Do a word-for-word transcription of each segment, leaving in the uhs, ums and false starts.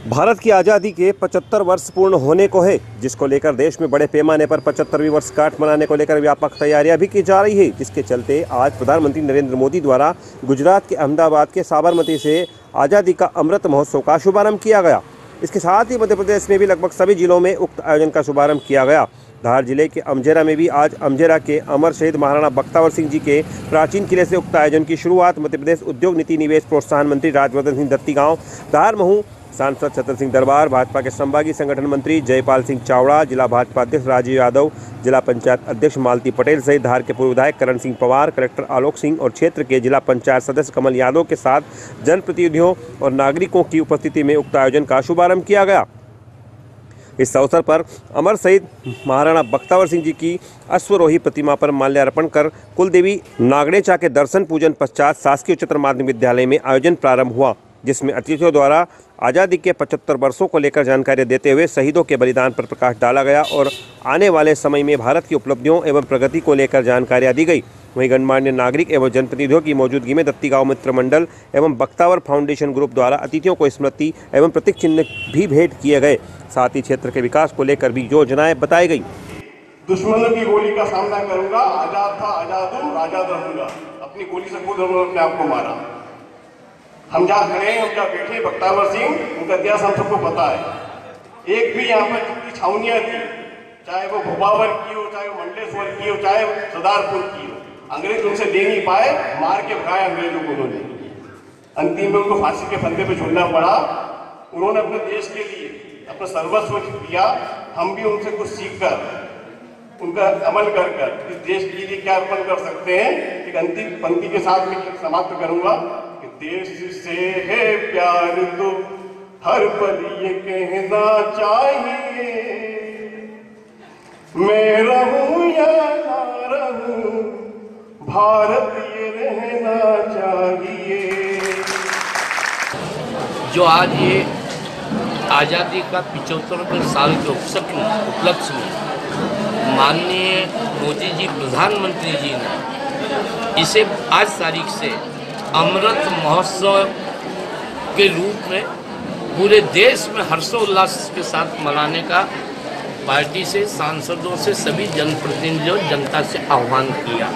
भारत की आज़ादी के पचहत्तर वर्ष पूर्ण होने को है, जिसको लेकर देश में बड़े पैमाने पर पचहत्तरवीं वर्षगांठ मनाने को लेकर व्यापक तैयारियां भी की जा रही है। जिसके चलते आज प्रधानमंत्री नरेंद्र मोदी द्वारा गुजरात के अहमदाबाद के साबरमती से आज़ादी का अमृत महोत्सव का शुभारंभ किया गया। इसके साथ ही मध्य प्रदेश में भी लगभग सभी जिलों में उक्त आयोजन का शुभारंभ किया गया। धार जिले के अमजेरा में भी आज अमजेरा के अमर शहीद महाराणा बख्तावर सिंह जी के प्राचीन किले से उक्त आयोजन की शुरुआत मध्य प्रदेश उद्योग नीति निवेश प्रोत्साहन मंत्री राजवर्धन सिंह दत्तीगांव, धार महू सांसद छतर सिंह दरबार, भाजपा के संभागीय संगठन मंत्री जयपाल सिंह चावड़ा, जिला भाजपा अध्यक्ष राजीव यादव, जिला पंचायत अध्यक्ष मालती पटेल सहित धार के पूर्व विधायक करण सिंह पवार, कलेक्टर आलोक सिंह और क्षेत्र के जिला पंचायत सदस्य कमल यादव के साथ जनप्रतिनिधियों और नागरिकों की उपस्थिति में उक्त आयोजन का शुभारंभ किया गया। इस अवसर पर अमर शहीद महाराणा बख्तावर सिंह जी की अश्वरोही प्रतिमा पर माल्यार्पण कर कुलदेवी नागणेचा के दर्शन पूजन पश्चात शासकीय उच्चतर माध्यमिक विद्यालय में आयोजन प्रारंभ हुआ, जिसमें अतिथियों द्वारा आज़ादी के पचहत्तर वर्षों को लेकर जानकारी देते हुए शहीदों के बलिदान पर प्रकाश डाला गया और आने वाले समय में भारत की उपलब्धियों एवं प्रगति को लेकर जानकारियां दी गई। वहीं गणमान्य नागरिक एवं जनप्रतिनिधियों की मौजूदगी में दत्तीगांव मित्र मंडल एवं बख्तावर फाउंडेशन ग्रुप द्वारा अतिथियों को स्मृति एवं प्रतीक चिन्ह भी भेंट किए गए। साथ ही क्षेत्र के विकास को लेकर भी योजनाएं बताई गई। दुश्मनों की गोली का सामना करूंगा, आजाद था आजाद हूं, आजाद रहूंगा। अपनी गोली से खुद अपने आप को मारा। हम जहाँ खड़े हैं, हम जहाँ बैठे, बख्तावर सिंह, उनका इतिहास हम सबको पता है। एक भी यहाँ पर जितनी छावनियाँ थी, चाहे वो भोपावर की हो, चाहे वो मंडलेश्वर की हो, चाहे सरदारपुर की हो, अंग्रेज उनसे ले नहीं पाए, मार के भगाया अंग्रेजों को उन्होंने। अंतिम में उनको फांसी के फंदे पे झूलना पड़ा। उन्होंने अपने देश के लिए अपना सर्वस्व दिया। हम भी उनसे कुछ सीख कर, उनका अमल कर कर इस देश के लिए क्या अर्पण कर सकते हैं। एक अंतिम पंक्ति के साथ मैं समाप्त करूंगा कि देश से है प्यार तो हर पल ये कहना चाहिए, मैं रहूं या ना रहूं, भारत ये रहना चाहिए। जो आज ये आज़ादी का पिछहत्तरवें साल के उपलक्ष्य में माननीय मोदी जी प्रधानमंत्री जी ने इसे आज तारीख से अमृत महोत्सव के रूप में पूरे देश में हर्षोल्लास के साथ मनाने का पार्टी से, सांसदों से, सभी जनप्रतिनिधियों, जनता से आह्वान किया।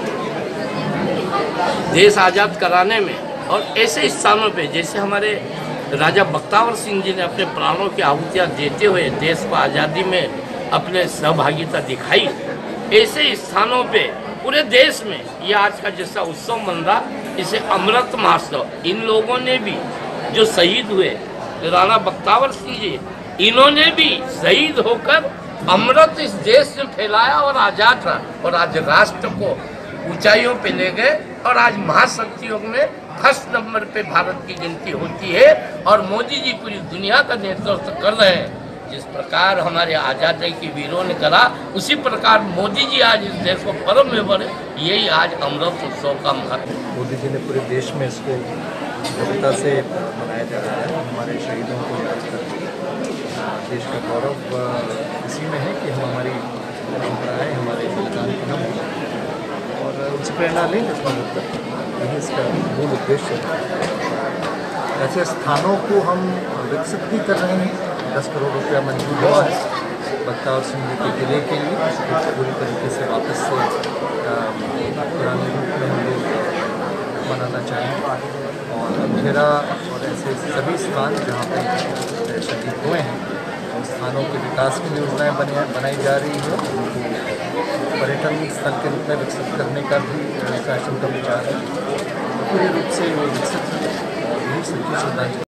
देश आज़ाद कराने में और ऐसे स्थानों पे जैसे हमारे राजा बख्तावर सिंह जी ने अपने प्राणों की आहुतियाँ देते हुए देश को आज़ादी में अपने सहभागिता दिखाई, ऐसे स्थानों पे पूरे देश में ये आज का जैसा उत्सव मन रहा, इसे अमृत महोत्सव, इन लोगों ने भी जो शहीद हुए राणा बख्तावर सिंह जी, इन्होंने भी शहीद होकर अमृत इस देश में फैलाया और आज़ाद रहा और आज राष्ट्र को ऊंचाइयों पे ले गए। और आज महाशक्तियों में फर्स्ट नंबर पे भारत की गिनती होती है और मोदी जी पूरी दुनिया का नेतृत्व कर रहे हैं। जिस प्रकार हमारे आज़ादी के वीरों ने करा, उसी प्रकार मोदी जी आज इस देश को परम में बढ़े, यही आज अमृत उत्सव का महत्व। मोदी जी ने पूरे देश में इसको भव्यता से मनाया जा रहा है। हमारे शहीदों को याद करके देश का गौरव इसी में है कि हम हमारी परंपराएँ, हमारे बलिदान को हम और उनसे प्रेरणा लें इस बात पर, यही इसका मूल उद्देश्य है। ऐसे स्थानों को हम विकसित भी कर रहे हैं। दस करोड़ रुपया मंजूर हुआ है बख्तावर सिंह जी के किले के लिए, पूरी तरीके से वापस से पुराने रूप में हम लोग बनाना चाहेंगे। और अमजेरा और ऐसे सभी स्थान जहाँ पर शहीद हुए हैं, उन स्थानों के विकास की योजनाएँ बना बनाई जा रही है। पर्यटन स्थल के रूप में विकसित करने का भी शासन का विचार है। पूरे रूप से वो विकसित है और यही सच्ची श्रद्धांजलि।